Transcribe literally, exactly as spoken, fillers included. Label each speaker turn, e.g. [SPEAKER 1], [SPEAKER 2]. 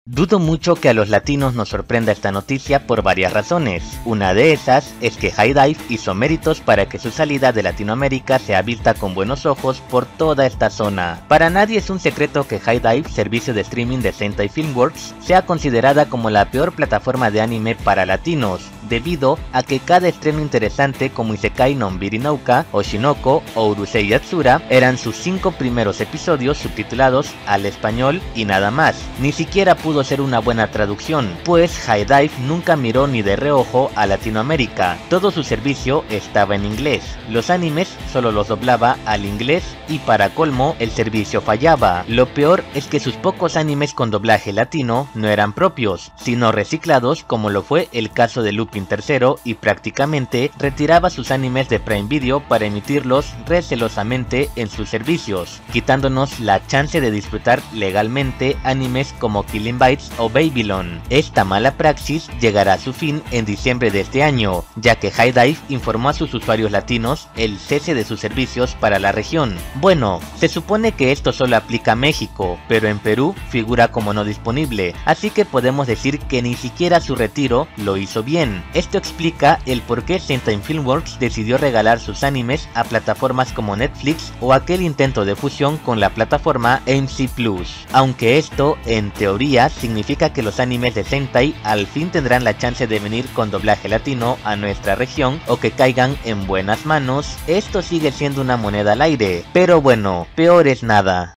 [SPEAKER 1] Dudo mucho que a los latinos nos sorprenda esta noticia por varias razones. Una de esas es que HIDIVE hizo méritos para que su salida de Latinoamérica sea vista con buenos ojos por toda esta zona. Para nadie es un secreto que HIDIVE, servicio de streaming de Sentai Filmworks, sea considerada como la peor plataforma de anime para latinos, debido a que cada estreno interesante como Isekai no Nonbiri no Uka, Oshinoko o Urusei Yatsura eran sus cinco primeros episodios subtitulados al español y nada más. Ni siquiera pudo ser una buena traducción, pues HIDIVE nunca miró ni de reojo a Latinoamérica. Todo su servicio estaba en inglés, los animes solo los doblaba al inglés y para colmo el servicio fallaba. Lo peor es que sus pocos animes con doblaje latino no eran propios, sino reciclados, como lo fue el caso de Lupin tercero, y prácticamente retiraba sus animes de Prime Video para emitirlos recelosamente en sus servicios, quitándonos la chance de disfrutar legalmente animes como Killing Bites o Babylon. Esta mala praxis llegará a su fin en diciembre de este año, ya que HIDIVE informó a sus usuarios latinos el cese de sus servicios para la región. Bueno, se supone que esto solo aplica a México, pero en Perú figura como no disponible, así que podemos decir que ni siquiera su retiro lo hizo bien. Esto explica el por qué Sentai Filmworks decidió regalar sus animes a plataformas como Netflix o aquel intento de fusión con la plataforma A M C Plus, aunque esto en teoría significa que los animes de Sentai al fin tendrán la chance de venir con doblaje latino a nuestra región o que caigan en buenas manos. Esto sigue siendo una moneda al aire, pero bueno, peor es nada.